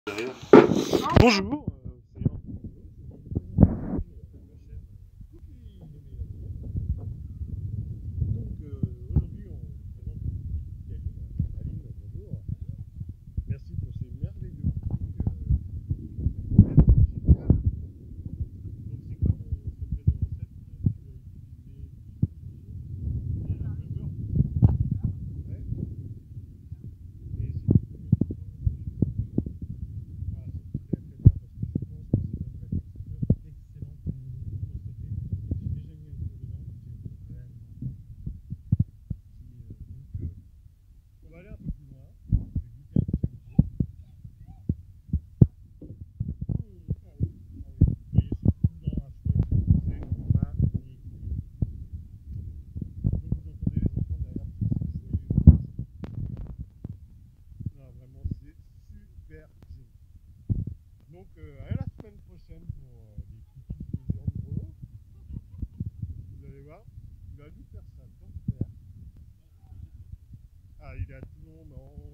Bonjour, aujourd'hui on présente une petite Aline. Aline, bonjour. Merci pour ces merveilleux fruits. Génial. Donc c'est quoi ton secret de recette? Tu as utilisé et un peu de beurre? Ouais. Et c'est du combien de temps? Ah, c'est très très bien parce que je pense que ça donne la texture excellente au niveau de notre côté. J'ai déjà mis un four dedans, c'est vraiment parfait. On va aller un peu plus loin. Je vais goûter un deuxième tour. Ah oui, ah oui. Vous voyez, c'est tout blanc à cheveux. C'est magnifique. Donc vous entendez les enfants derrière parce que c'est joyeux. Non, vraiment, c'est super génial. Donc à la semaine prochaine pour les cookies de Jérôme Grelot. Vous allez voir, il va nous faire ça dans le verre. Ah, il est à Toulon, non.